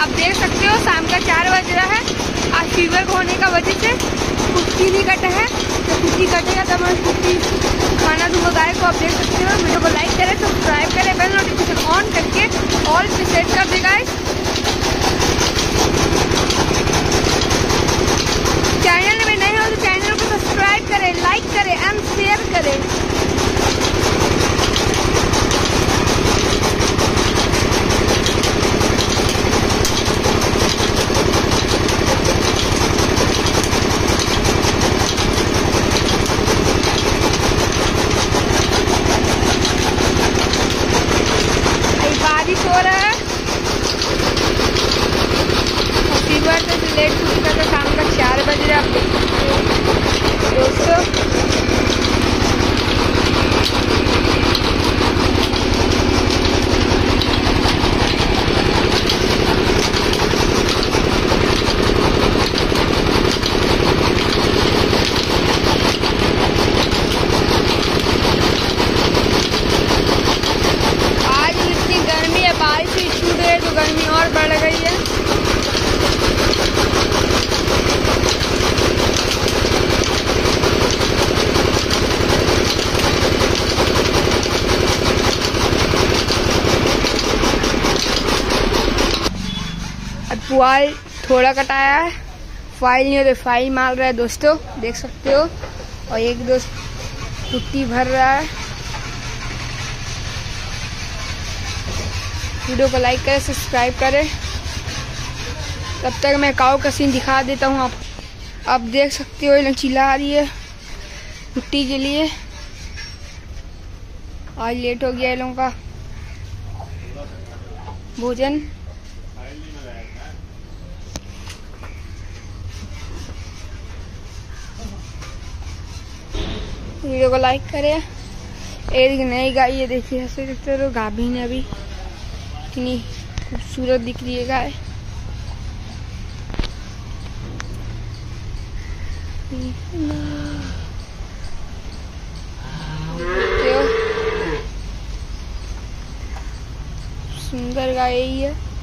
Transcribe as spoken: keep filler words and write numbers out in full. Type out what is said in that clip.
आप देख सकते हो शाम का चार बज रहा है। आज फीवर होने का वजह से कुर्सी नहीं कटा है, तो कुर्सी कटेगा तब मैं कुर्सी खाना दूंगा गाय को। आप देख सकते हो। वीडियो को लाइक करें, सब्सक्राइब करें, बेल नोटिफिकेशन ऑन करके ऑल पे सेट कर दे गाइस। चैनल में नए हो तो चैनल को सब्सक्राइब करें, लाइक करें एंड शेयर करें। बारिश हो रहा है, फीवर से लेट छूटता था, शाम का चार बज रहा है दोस्तों। बारिश ही छूट गई तो गर्मी और बढ़ गई है। अब पुआल थोड़ा कटाया है, फाइल नहीं होते फाइल मार रहा है दोस्तों, देख सकते हो। और एक दोस्त पुट्टी भर रहा है। वीडियो को लाइक करें, सब्सक्राइब करें। तब तक मैं काऊ का सीन दिखा देता हूँ। आप आप देख सकते हो, चिल्ला आ रही है पुट्टी के लिए। आज लेट हो गया इन लोगों का भोजन। वीडियो को लाइक करें। एक नई गाय ये देखिए, ऐसे देखते हो गाभी ने अभी कितनी खूबसूरत दिख रही है गाय। सुंदर गाय यही है।